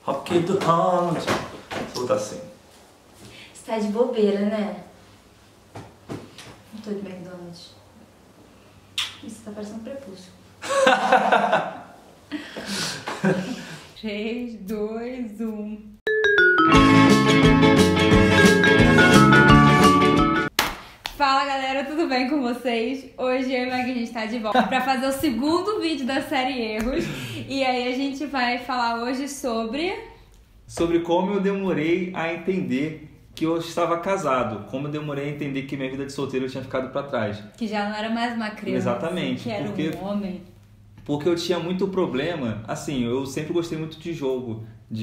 Rock do Ronald. Solta assim. Você tá de bobeira, né? Não tô de McDonald's. Isso tá parecendo um prepúcio. 3, 2, 1. Fala galera, tudo bem com vocês? Hoje eu e a gente tá de volta pra fazer o segundo vídeo da série Erros. E aí a gente vai falar hoje sobre como eu demorei a entender que eu estava casado. Como eu demorei a entender que minha vida de solteiro eu tinha ficado pra trás. Que já não era mais uma criança. Exatamente. Que era um homem. Porque eu tinha muito problema, assim, eu sempre gostei muito de jogo,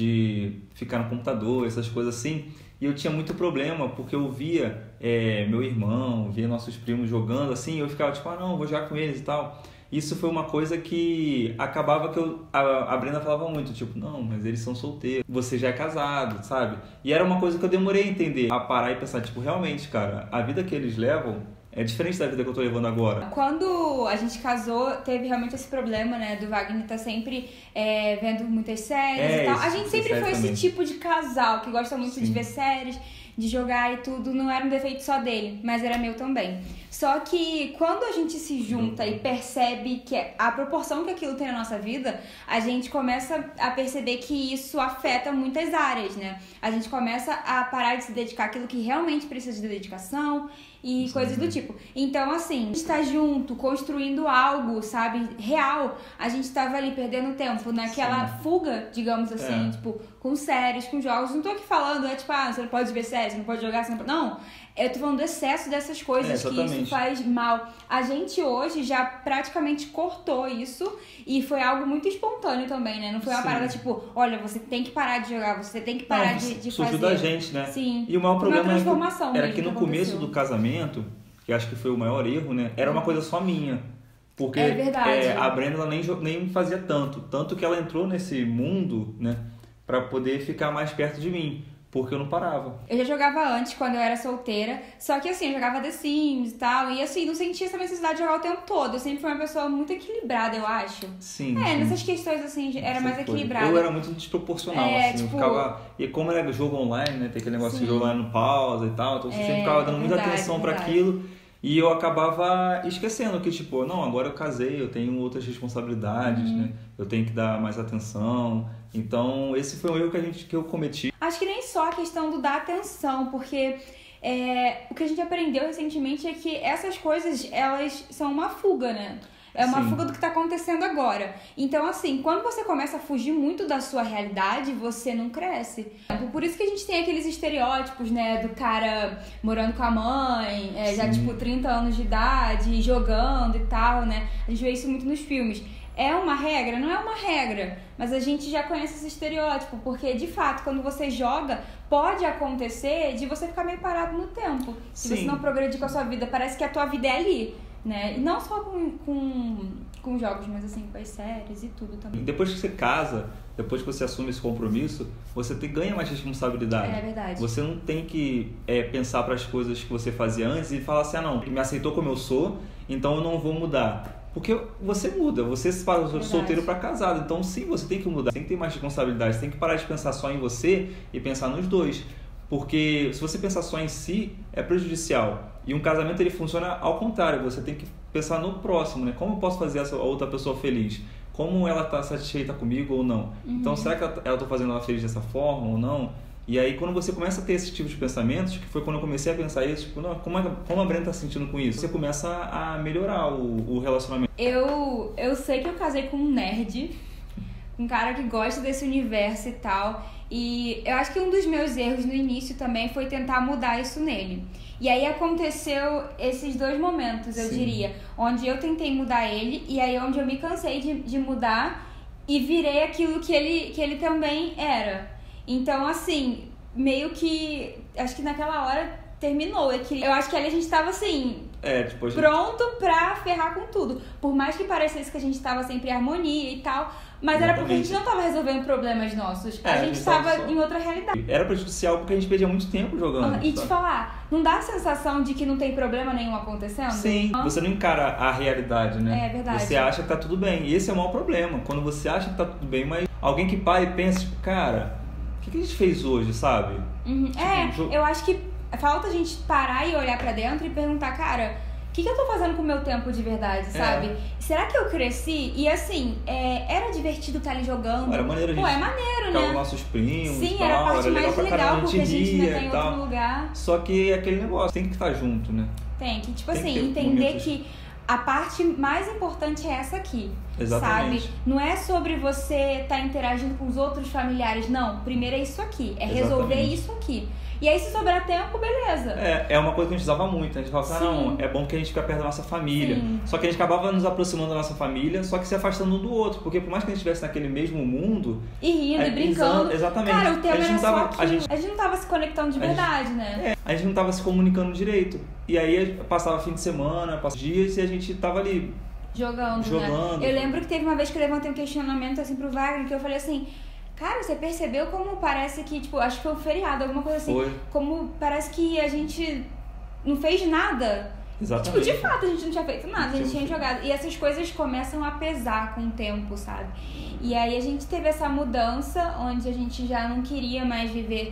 de ficar no computador, essas coisas assim. E eu tinha muito problema, porque eu via meu irmão, via nossos primos jogando assim, e eu ficava tipo, não, vou jogar com eles e tal. Isso foi uma coisa que acabava que a Brenda falava muito, tipo, não, mas eles são solteiros, você já é casado, sabe? E era uma coisa que eu demorei a entender, a parar e pensar, tipo, realmente, cara, a vida que eles levam é diferente da vida que eu tô levando agora. Quando a gente casou, teve realmente esse problema, né? Do Wagner tá sempre vendo muitas séries e tal. A gente sempre foi esse tipo de casal que gosta muito de ver séries, de jogar e tudo. Não era um defeito só dele, mas era meu também. Só que quando a gente se junta e percebe que a proporção que aquilo tem na nossa vida, a gente começa a perceber que isso afeta muitas áreas, né? A gente começa a parar de se dedicar àquilo que realmente precisa de dedicação e coisas do tipo. Então, assim, a gente tá junto, construindo algo, sabe, real. A gente tava ali perdendo tempo naquela fuga, digamos assim, tipo, com séries, com jogos. Não tô aqui falando, tipo, você não pode ver séries, você não pode jogar, você não pode... Não, eu tô falando do excesso dessas coisas, que isso faz mal. A gente hoje já praticamente cortou isso e foi algo muito espontâneo também, né? Não foi uma parada tipo, olha, você tem que parar de jogar, você tem que parar de fazer. Surgiu da gente, né? Sim. E o maior problema era que no começo do casamento, que acho que foi o maior erro, né? Era uma coisa só minha. Porque a Brenda ela nem fazia tanto que ela entrou nesse mundo, né? Pra poder ficar mais perto de mim. Porque eu não parava. Eu já jogava antes, quando eu era solteira. Só que assim, eu jogava The Sims e tal. E assim, não sentia essa necessidade de jogar o tempo todo. Eu sempre fui uma pessoa muito equilibrada, eu acho. Sim. Nessas questões assim, era mais equilibrada. Eu era muito desproporcional, assim. Eu ficava... E como era jogo online, né? Tem aquele negócio de jogo online no pausa e tal. Então você sempre ficava dando muita atenção pra aquilo. E eu acabava esquecendo que, tipo, não, agora eu casei, eu tenho outras responsabilidades, né? Eu tenho que dar mais atenção. Então, esse foi um erro que eu cometi. Acho que nem só a questão do dar atenção, porque o que a gente aprendeu recentemente é que essas coisas, elas são uma fuga, né? É uma fuga do que tá acontecendo agora. Então, assim, quando você começa a fugir muito da sua realidade, você não cresce. Por isso que a gente tem aqueles estereótipos, né? Do cara morando com a mãe, já, tipo, 30 anos de idade, jogando e tal, né? A gente vê isso muito nos filmes. É uma regra? Não é uma regra. Mas a gente já conhece esse estereótipo. Porque, de fato, quando você joga, pode acontecer de você ficar meio parado no tempo. Se você não progredir com a sua vida. Parece que a tua vida é ali, né? E não só com jogos, mas assim, com as séries e tudo também. Depois que você casa, depois que você assume esse compromisso, você ganha mais responsabilidade. É verdade. Você não tem que pensar para as coisas que você fazia antes e falar assim, não, me aceitou como eu sou, então eu não vou mudar. Porque você muda, você se faz solteiro para casado, então sim, você tem que mudar, tem que ter mais responsabilidade, você tem que parar de pensar só em você e pensar nos dois. Porque se você pensar só em si, é prejudicial. E um casamento ele funciona ao contrário, você tem que pensar no próximo, né? Como eu posso fazer essa outra pessoa feliz? Como ela está satisfeita comigo ou não? Então, será que eu estou fazendo ela feliz dessa forma ou não? E aí, quando você começa a ter esse tipo de pensamentos, que foi quando eu comecei a pensar isso, tipo, não, como a Brenda está se sentindo com isso? Você começa a melhorar o relacionamento. Eu sei que eu casei com um nerd, um cara que gosta desse universo e tal. E eu acho que um dos meus erros no início também foi tentar mudar isso nele. E aí aconteceu esses dois momentos, eu diria, onde eu tentei mudar ele e aí onde eu me cansei de mudar e virei aquilo que ele também era. Então, assim, meio que, acho que naquela hora terminou. Eu acho que ali a gente tava assim, pronto pra ferrar com tudo. Por mais que parecesse que a gente tava sempre em harmonia e tal, mas era porque a gente não tava resolvendo problemas nossos. A gente tava em outra realidade. Era prejudicial porque a gente perdia muito tempo jogando. E te falar, não dá a sensação de que não tem problema nenhum acontecendo? Sim, você não encara a realidade, né? É verdade. Você acha que tá tudo bem. E esse é o maior problema. Quando você acha que tá tudo bem, mas Alguém que para e pensa, tipo, cara, o que a gente fez hoje, sabe? Tipo, eu acho que falta a gente parar e olhar pra dentro e perguntar, cara, o que eu tô fazendo com o meu tempo de verdade, sabe? Será que eu cresci? E assim, era divertido estar ali jogando. Era maneiro, a gente é maneiro, né? Com nossos primos. Sim, tal, era a parte mais legal, porque a gente ainda tá em outro lugar. Só que aquele negócio, tem que estar junto, né? Tem que, tipo assim, entender que a parte mais importante é essa aqui. Exatamente. Sabe? Não é sobre você estar interagindo com os outros familiares, não. Primeiro é isso aqui, é resolver isso aqui. E aí, se sobrar tempo, beleza. É uma coisa que a gente usava muito. A gente falava assim, não, é bom que a gente fique perto da nossa família. Sim. Só que a gente acabava nos aproximando da nossa família, só que se afastando um do outro. Porque por mais que a gente estivesse naquele mesmo mundo... E rindo, e brincando. Exatamente. Cara, o tema era só aquilo. A gente não tava se conectando de verdade, né? A gente não tava se comunicando direito. E aí, passava fim de semana, passava dias e a gente tava ali... Jogando. Né? Eu lembro que teve uma vez que eu levantei um questionamento assim pro Wagner, que eu falei assim... Cara, você percebeu como parece que, tipo, acho que foi um feriado, alguma coisa assim. Foi. Como parece que a gente não fez nada. Exatamente. Tipo, de fato, a gente não tinha feito nada, a gente tinha jogado. E essas coisas começam a pesar com o tempo, sabe? E aí a gente teve essa mudança, onde a gente já não queria mais viver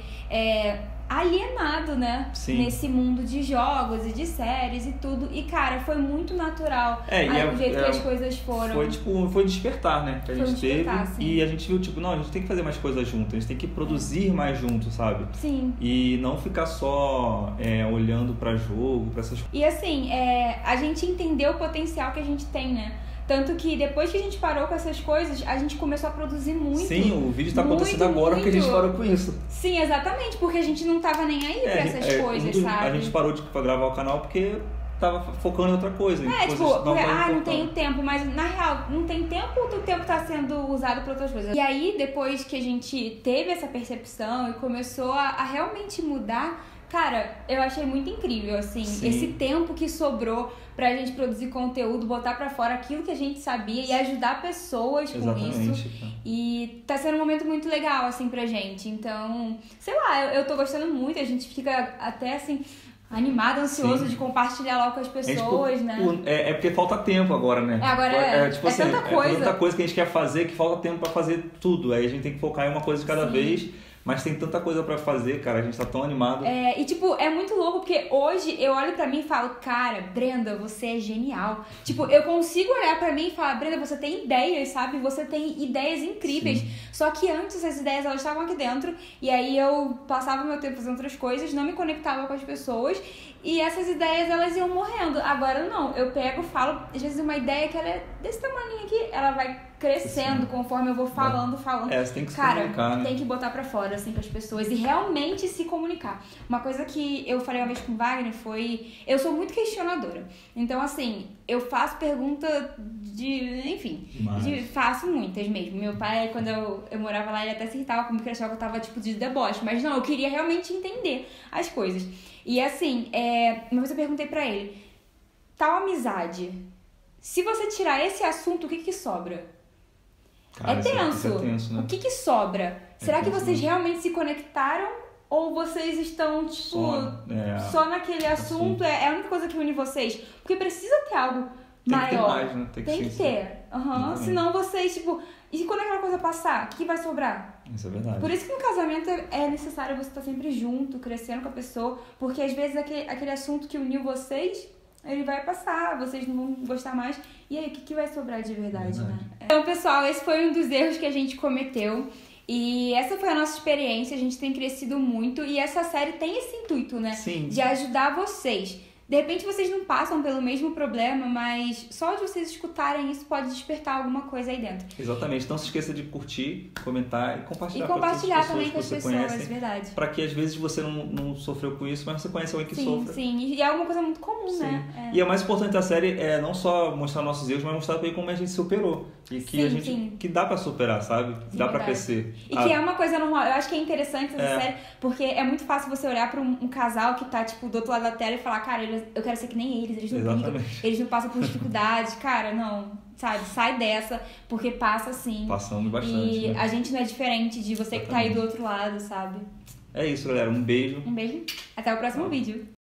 alienado, né? Sim. Nesse mundo de jogos e de séries e tudo. E, cara, foi muito natural o jeito que as coisas foram. Foi despertar, né? Que a gente teve. Sim. E a gente viu, tipo, não, a gente tem que fazer mais coisas juntos. A gente tem que produzir mais juntos, sabe? Sim. E não ficar só olhando pra jogo, pra essas coisas. E assim, a gente entendeu o potencial que a gente tem, né? Tanto que depois que a gente parou com essas coisas, a gente começou a produzir muito. Sim, o vídeo tá acontecendo agora porque a gente parou com isso. Sim, exatamente, porque a gente não tava nem aí pra essas coisas, sabe? A gente parou pra gravar o canal porque tava focando em outra coisa. Não tenho tempo, mas na real, não tem tempo ou o tempo tá sendo usado pra outras coisas? E aí, depois que a gente teve essa percepção e começou a realmente mudar, cara, eu achei muito incrível, assim, esse tempo que sobrou pra gente produzir conteúdo, botar pra fora aquilo que a gente sabia e ajudar pessoas com isso. E tá sendo um momento muito legal, assim, pra gente. Então, sei lá, eu tô gostando muito, a gente fica até, assim, animado, ansioso de compartilhar logo com as pessoas, né? É porque falta tempo agora, né? Tipo assim, tanta coisa. É tanta coisa que a gente quer fazer que falta tempo pra fazer tudo. Aí a gente tem que focar em uma coisa de cada vez. Mas tem tanta coisa pra fazer, cara, a gente tá tão animado. E tipo, é muito louco, porque hoje eu olho pra mim e falo, cara, Brenda, você é genial. Tipo, eu consigo olhar pra mim e falar, Brenda, você tem ideias, sabe? Você tem ideias incríveis. Sim. Só que antes essas ideias, elas estavam aqui dentro, e aí eu passava meu tempo fazendo outras coisas, não me conectava com as pessoas, e essas ideias, elas iam morrendo. Agora não, eu pego, falo, às vezes uma ideia que ela é desse tamanho aqui, ela vai crescendo conforme eu vou falando. Você tem que se comunicar, né? Tem que botar pra fora, assim, pras pessoas e realmente se comunicar. Uma coisa que eu falei uma vez com o Wagner foi... Eu sou muito questionadora. Então, assim, eu faço pergunta faço muitas mesmo. Meu pai, quando eu morava lá, ele até se irritava comigo, que achava que eu tava, tipo, de deboche. Mas não, eu queria realmente entender as coisas. E, assim, uma vez eu perguntei pra ele, tal amizade, se você tirar esse assunto, o que sobra? Cara, tenso. É tenso, né? O que sobra? Será que vocês realmente se conectaram? Ou vocês estão, tipo, só naquele assunto? É a única coisa que une vocês? Porque precisa ter algo maior. Tem que ter mais, né? Tem que ter. Senão vocês, tipo... E quando aquela coisa passar, o que vai sobrar? Isso é verdade. Por isso que no casamento é necessário você estar sempre junto, crescendo com a pessoa. Porque às vezes aquele assunto que uniu vocês... Ele vai passar, vocês não vão gostar mais. E aí, o que vai sobrar de verdade, né? Então, pessoal, esse foi um dos erros que a gente cometeu. E essa foi a nossa experiência, a gente tem crescido muito. E essa série tem esse intuito, né? Sim. De ajudar vocês. De repente, vocês não passam pelo mesmo problema, mas só de vocês escutarem isso pode despertar alguma coisa aí dentro. Exatamente. Não se esqueça de curtir, comentar e compartilhar. E compartilhar também com as pessoas, conhecem, verdade. Para que às vezes você não sofreu com isso, mas você conhece alguém que sofre. Sim, e é uma coisa muito comum, né? E o mais importante da série é não só mostrar nossos erros, mas mostrar também como a gente superou. E que que dá pra superar, sabe? Dá pra crescer. E que é uma coisa normal. Eu acho que é interessante essa série, porque é muito fácil você olhar pra um casal que tá, tipo, do outro lado da tela e falar, cara, eu quero ser que nem eles não brigam, eles não passam por dificuldades. Cara, não, sabe? Sai dessa, porque passa assim. Passando bastante. E a gente não é diferente de você que tá aí do outro lado, sabe? É isso, galera. Um beijo. Até o próximo vídeo.